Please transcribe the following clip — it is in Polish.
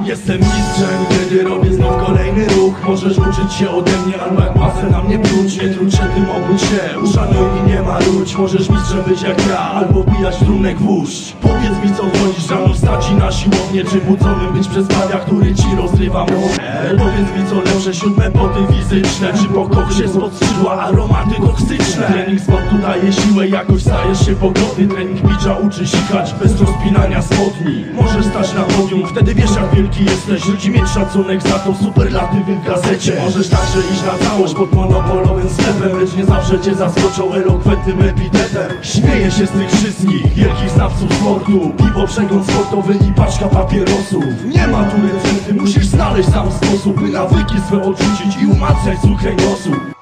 Jestem mistrzem, kiedy robię znów kolejny ruch. Możesz uczyć się ode mnie, albo jak masę na mnie pluć. Nie trudź się tym, obudź się, uszanuj i nie marudź. Możesz mistrzem być jak ja, albo wbijać trunek w łóż. Powiedz mi, co wchodzisz rano wstać i na siłownię, czy budzonym być przez padia, który ci rozrywa morę. Powiedz mi, co lepsze, 7 poty fizyczne, czy po koksie spod skrzydła aromaty toksyczne. Trening sportu daje siłę, jakoś stajesz się pogodny. Trening bicza uczy sikać bez rozpinania spodni. Możesz stać na podium, wtedy wiesz, jak wielki jesteś. Ludzi mieć szacunek za to superlatywy w gazecie. Możesz także iść na całość pod monopolowym sklepem, lecz nie zawsze cię zaskoczą elokwentnym epitetem. Śmieję się z tych wszystkich wielkich znawców sportu. Piwo, przegląd sportowy i paczka papierosów. Nie ma tu recepty, musisz znaleźć sam sposób, by nawyki swe odrzucić i umacniać słuch kręgosłup.